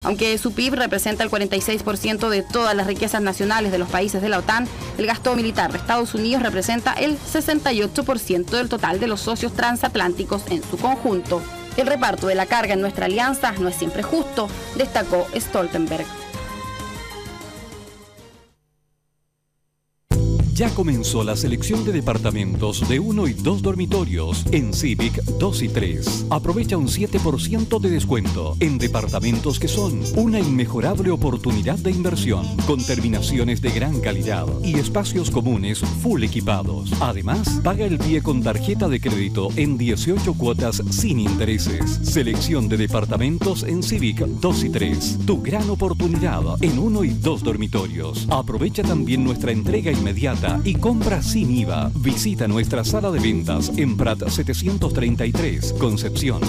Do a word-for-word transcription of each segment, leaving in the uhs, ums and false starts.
Aunque su P I B representa el cuarenta y seis por ciento de todas las riquezas nacionales de los países de la OTAN, el gasto militar de Estados Unidos representa el sesenta y ocho por ciento del total de los socios transatlánticos en su conjunto. El reparto de la carga en nuestra alianza no es siempre justo, destacó Stoltenberg. Ya comenzó la selección de departamentos de uno y dos dormitorios en Civic dos y tres. Aprovecha un siete por ciento de descuento en departamentos que son una inmejorable oportunidad de inversión, con terminaciones de gran calidad y espacios comunes full equipados. Además, paga el pie con tarjeta de crédito en dieciocho cuotas sin intereses. Selección de departamentos en Civic dos y tres. Tu gran oportunidad en uno y dos dormitorios. Aprovecha también nuestra entrega inmediata y compra sin I V A. Visita nuestra sala de ventas en Prat setecientos treinta y tres, Concepción.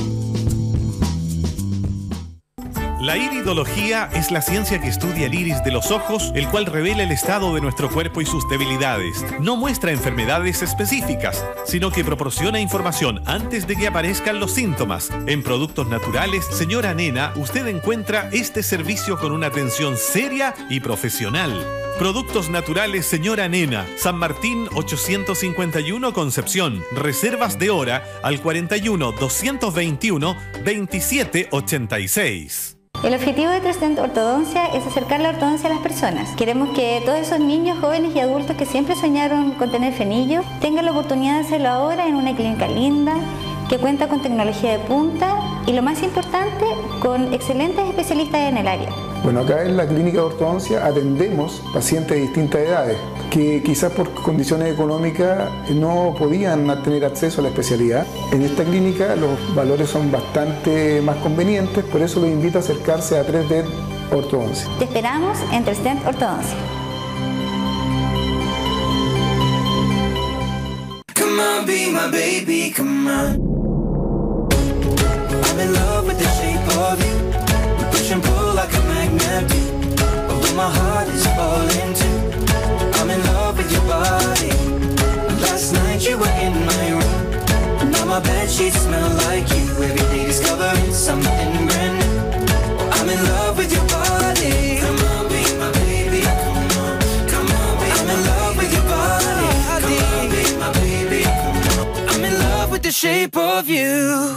La iridología es la ciencia que estudia el iris de los ojos, el cual revela el estado de nuestro cuerpo y sus debilidades. No muestra enfermedades específicas, sino que proporciona información antes de que aparezcan los síntomas. En Productos Naturales, señora Nena, usted encuentra este servicio con una atención seria y profesional. Productos Naturales Señora Nena, San Martín ochocientos cincuenta y uno, Concepción. Reservas de hora al cuarenta y uno, doscientos veintiuno, veintisiete ochenta y seis. El objetivo de Tresdent Ortodoncia es acercar la ortodoncia a las personas. Queremos que todos esos niños, jóvenes y adultos que siempre soñaron con tener frenillo tengan la oportunidad de hacerlo ahora en una clínica linda, que cuenta con tecnología de punta y, lo más importante, con excelentes especialistas en el área. Bueno, acá en la clínica de ortodoncia atendemos pacientes de distintas edades que quizás por condiciones económicas no podían tener acceso a la especialidad. En esta clínica los valores son bastante más convenientes, por eso los invito a acercarse a Tresdent Ortodoncia. Te esperamos en Tresdent Ortodoncia. Come on, be my baby, come on. I'm in love with the shape of you. We push and pull like a magnet do. Although my heart is falling too. I'm in love with your body. Last night you were in my room. Now my bedsheets smell like you. Every day discovering something brand new. I'm in love with your body. Come on, be my baby. Come on, come on, be I'm in love with your body. Come on, be my baby. Come on. I'm in love with the shape of you.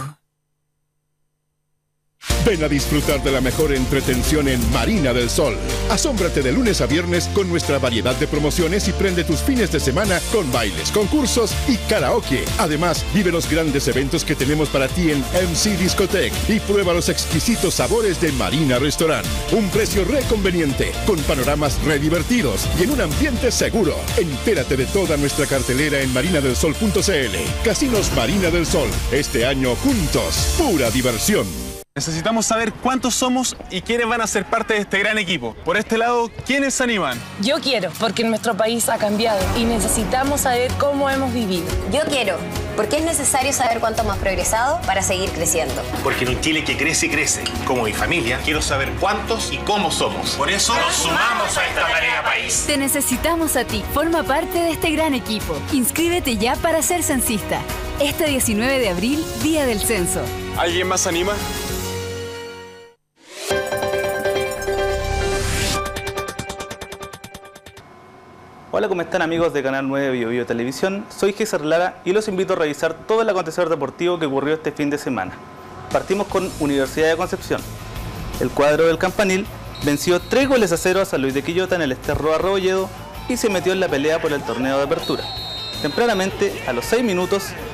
Ven a disfrutar de la mejor entretención en Marina del Sol. Asómbrate de lunes a viernes con nuestra variedad de promociones y prende tus fines de semana con bailes, concursos y karaoke. Además, vive los grandes eventos que tenemos para ti en M C Discotech y prueba los exquisitos sabores de Marina Restaurant. Un precio re conveniente, con panoramas re divertidos y en un ambiente seguro. Entérate de toda nuestra cartelera en marina del sol punto c l. Casinos Marina del Sol. Este año juntos, pura diversión. Necesitamos saber cuántos somos y quiénes van a ser parte de este gran equipo. Por este lado, ¿quiénes se animan? Yo quiero, porque nuestro país ha cambiado y necesitamos saber cómo hemos vivido. Yo quiero, porque es necesario saber cuánto hemos progresado para seguir creciendo. Porque en un Chile que crece y crece, como mi familia, quiero saber cuántos y cómo somos. Por eso nos sumamos a esta tarea país. Te necesitamos a ti. Forma parte de este gran equipo. Inscríbete ya para ser censista. Este diecinueve de abril, día del censo. ¿Alguien más se anima? Hola, ¿cómo están amigos de Canal nueve Bio Bio Televisión? Soy César Lara y los invito a revisar todo el acontecer deportivo que ocurrió este fin de semana. Partimos con Universidad de Concepción. El cuadro del Campanil venció tres goles a cero a San Luis de Quillota en el Ester-Roa Rebolledo y se metió en la pelea por el torneo de apertura. Tempranamente, a los seis minutos,